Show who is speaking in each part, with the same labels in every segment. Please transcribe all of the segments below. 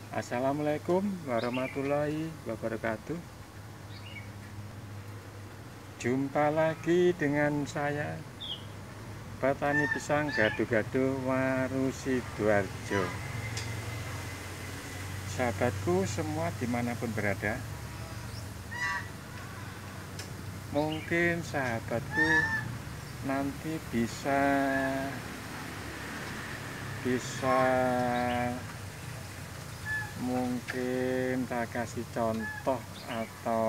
Speaker 1: Assalamualaikum warahmatullahi wabarakatuh. Jumpa lagi dengan saya, petani pisang Gado-Gado Waru Sidoarjo. Sahabatku semua dimanapun berada, mungkin sahabatku nanti bisa mungkin tak kasih contoh atau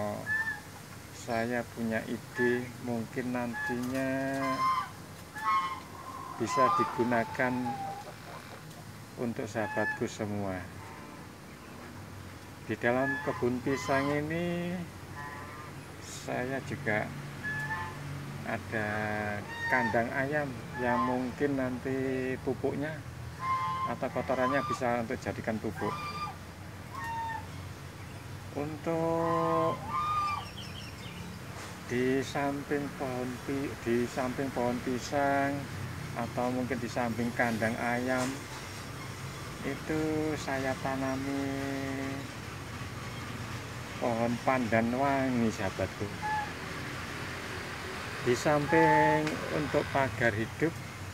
Speaker 1: saya punya ide mungkin nantinya bisa digunakan untuk sahabatku semua. Di dalam kebun pisang ini saya juga ada kandang ayam yang mungkin nanti pupuknya atau kotorannya bisa untuk jadikan pupuk. Untuk di samping pohon pisang atau mungkin di samping kandang ayam itu saya tanami pohon pandan wangi, sahabatku. Di samping untuk pagar hidup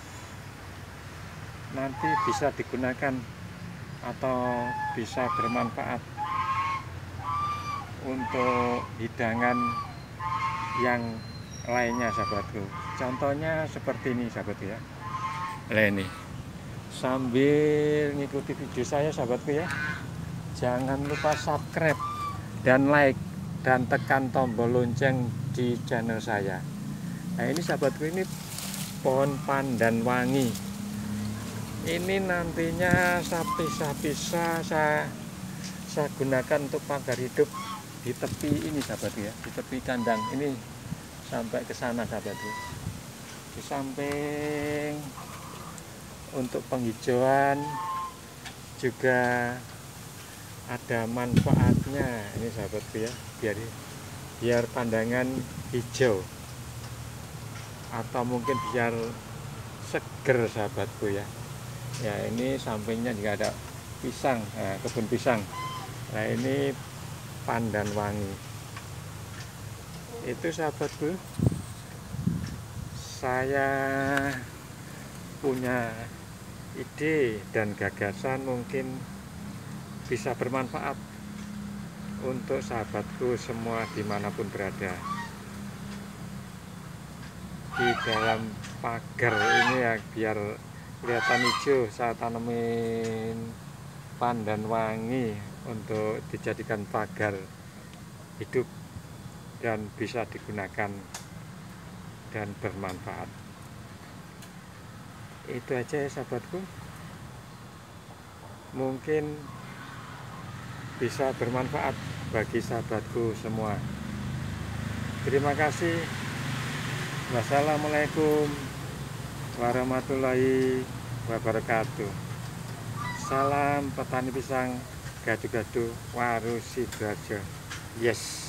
Speaker 1: nanti bisa digunakan atau bisa bermanfaat untuk hidangan yang lainnya, sahabatku. Contohnya seperti ini, sahabatku ya. Nah, ini sambil ngikuti video saya, sahabatku ya, jangan lupa subscribe dan like dan tekan tombol lonceng di channel saya. Nah, ini sahabatku, ini pohon pandan wangi. Ini nantinya saya pisah-pisah saya gunakan untuk pagar hidup di tepi ini, sahabatku ya, di tepi kandang ini sampai ke sana, sahabatku. Di samping untuk penghijauan juga ada manfaatnya ini, sahabatku ya, biar pandangan hijau atau mungkin biar seger, sahabatku ya. Ya, ini sampingnya juga ada pisang, kebun pisang. Nah, ini pandan wangi. Itu, sahabatku, saya punya ide dan gagasan mungkin bisa bermanfaat untuk sahabatku semua dimanapun berada. Di dalam pagar ini ya, biar kelihatan hijau, saya tanemin pandan wangi untuk dijadikan pagar hidup dan bisa digunakan dan bermanfaat. Itu aja ya, sahabatku, mungkin bisa bermanfaat bagi sahabatku semua. Terima kasih. Wassalamualaikum warahmatullahi wabarakatuh. Salam petani pisang Gado-Gado Waru Sidoarjo. Yes.